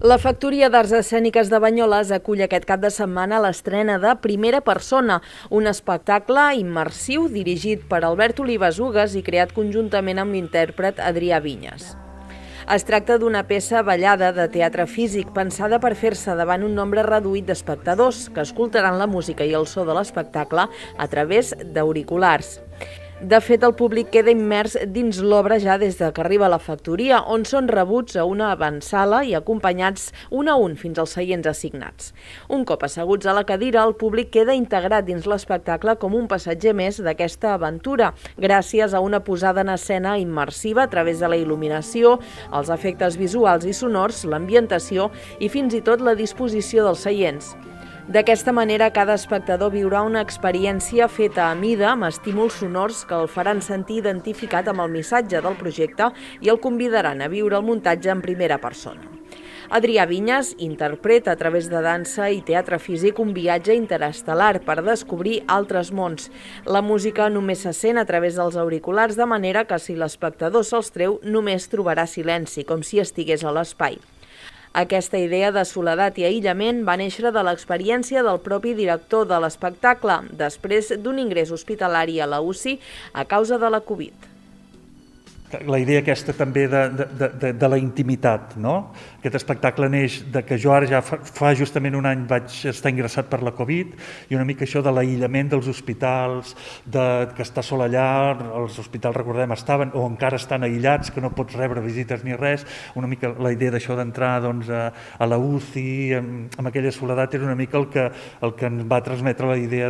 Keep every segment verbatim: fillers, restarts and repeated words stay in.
La Factoria d'Arts Escèniques de Banyoles acull aquest cap de setmana l'estrena de Primera Persona, un espectacle immersiu dirigit per Albert Olives Ugues i creat conjuntament amb l'intèrpret Adrià Vinyes. Es tracta d'una peça ballada de teatre físic pensada per fer-se davant un nombre reduït d'espectadors que escoltaran la música i el so de l'espectacle a través d'auriculars. De fet, el públic queda immers dins l'obra ja des que arriba a la factoria, on són rebuts a una avantsala i acompanyats un a un fins als seients assignats. Un cop asseguts a la cadira, el públic queda integrat dins l'espectacle com un passatger més d'aquesta aventura, gràcies a una posada en escena immersiva a través de la il·luminació, els efectes visuals i sonors, l'ambientació i fins i tot la disposició dels seients. D'aquesta manera, cada espectador viurà una experiència feta a mida amb estímuls sonors que el faran sentir identificat amb el missatge del projecte i el convidaran a viure el muntatge en primera persona. Adrià Vinyes interpreta a través de dansa i teatre físic un viatge interestel·lar per descobrir altres mons. La música només se sent a través dels auriculars, de manera que si l'espectador se'ls treu només trobarà silenci, com si estigués a l'espai. Aquesta idea de soledat i aïllament va néixer de l'experiència del propi director de l'espectacle, després d'un ingrés hospitalari a la U C I a causa de la Covid. La idea aquesta també de, de, de, de la intimitat, no? Aquest espectacle neix de que jo ara ja fa, fa justament un any vaig estar ingressat per la Covid i una mica això de l'aïllament dels hospitals, de que està sol allà, els hospitals, recordem, estaven o encara estan aïllats, que no pots rebre visites ni res, una mica la idea d'això d'entrar doncs, a, a la U C I, amb, amb aquella soledat, era una mica el que, el que ens va transmetre la idea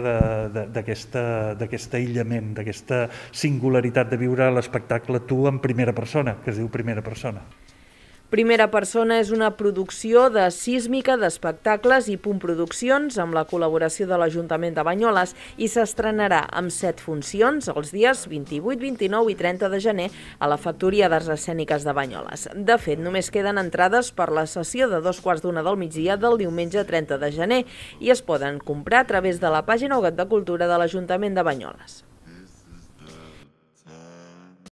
d'aquest aïllament, d'aquesta singularitat de viure l'espectacle tu en primera persona, que es diu Primera Persona. Primera Persona és una producció de Sísmica d'Espectacles i Punt Produccions amb la col·laboració de l'Ajuntament de Banyoles i s'estrenarà amb set funcions els dies vint-i-vuit, vint-i-nou i trenta de gener a la Factoria d'Arts Escèniques de Banyoles. De fet, només queden entrades per la sessió de dos quarts d'una del migdia del diumenge trenta de gener i es poden comprar a través de la pàgina web de Cultura de l'Ajuntament de Banyoles.